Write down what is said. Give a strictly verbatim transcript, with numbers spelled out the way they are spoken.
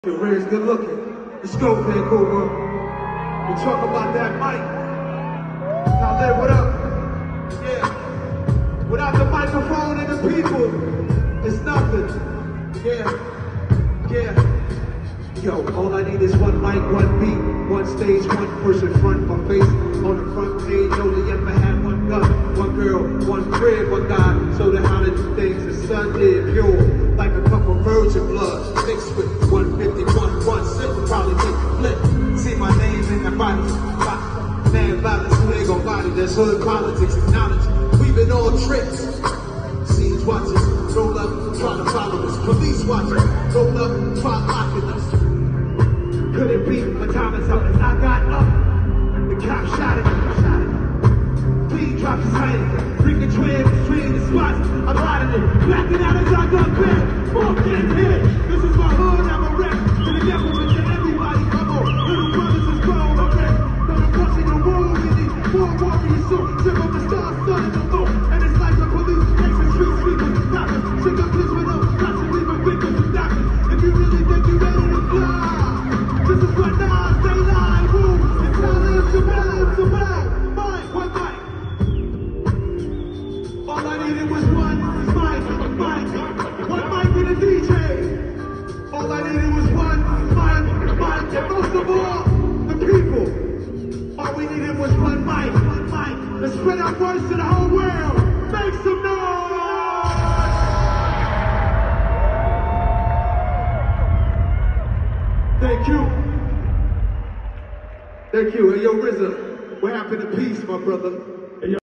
Your Red's good looking. Let's go, Vancouver. We talk about that mic. Now, there, what up? Yeah. Without the microphone and the people, it's nothing. Yeah. Yeah. Yo, all I need is one mic, one beat, one stage, one person front, my face on the front page. Only ever had one gun, one girl, one crib, one guy. So the how to do things the sun did, pure, like a cup of virgin blood, mixed with one fifty, one, one sip will probably make a flip. See my name in the body, man violence, who they gon' body? There's hood politics, acknowledge. We've been all tricks. Siege watchers, roll up, try to follow us. Police watchers, roll up, try locking us. Couldn't be my time is up. As I got up, the cop shot it, shot it. Please drop his hand, bring a twin between the spots. I'm riding it, blacking out as I got bent. More getting hit. This is my hood, I'm a wreck. To the devil, to everybody, come on. Little brothers is grown, okay? Now I'm watching the world, we need more warriors soon. Tip of the stars, sun in the moon. And it's like the police, makes the street sweepers, stoppers. Check up this with them, got to leave a victim to doctors. If you really think you're ready to fly, this is what Nas, they lie, woo. It's how live to live to live. Mine, one mic. All I needed was one mic, mic. One mic and a D J. All I needed was one mic, mic. And most of all, the people. All we needed was one mic, one mic. Let's spread our voice to the whole world. Make some noise! Thank you. Thank you. Hey, yo, R Z A, what happened to peace, my brother?